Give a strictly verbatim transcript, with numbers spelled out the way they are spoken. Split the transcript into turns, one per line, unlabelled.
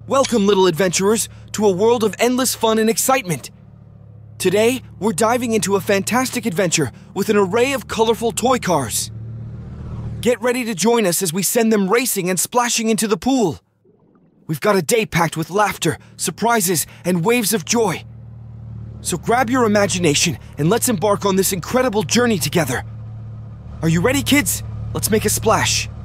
Welcome, little adventurers, to a world of endless fun and excitement. Today, we're diving into a fantastic adventure with an array of colorful toy cars. Get ready to join us as we send them racing and splashing into the pool. We've got a day packed with laughter, surprises, and waves of joy. So grab your imagination and let's embark on this incredible journey together. Are you ready, kids? Let's make a splash.